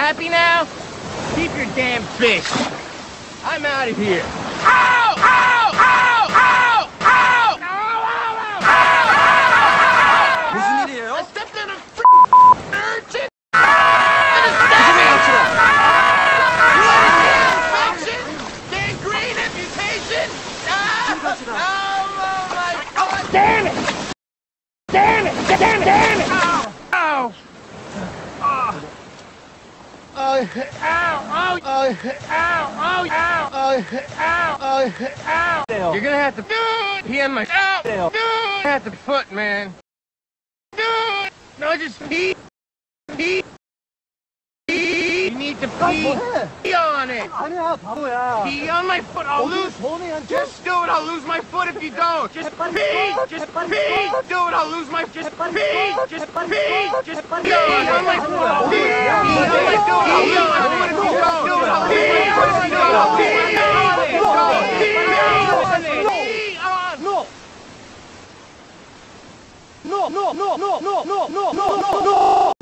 happy now? Keep your damn fish. I'm out of here. Ow! Ow! Ow! Ow! Ow! Ow! Ow! 무슨 일이에요? I stepped in a urchin. Infection, gangrene, amputation. Oh my God! Damn it! Damn it! Damn it! Damn it! Ow! Ow! Ow! Ow! Ow! You're gonna have to pee on my I have to foot, man. No, just pee. You need to pee on it. 아니야, 바보야. Pee on my foot. I'll lose. Just do it. I'll lose my foot if you don't. Just pee. Just pee. Do it. I'll lose my. Just pee. Just pee. Just pee on my foot. Pee on my foot. I'll lose my foot if you don't. Do it. I'll lose my foot if you don't. I'll pee on it. Pee on it. No, no, no, no, no, no, no, no, no, no.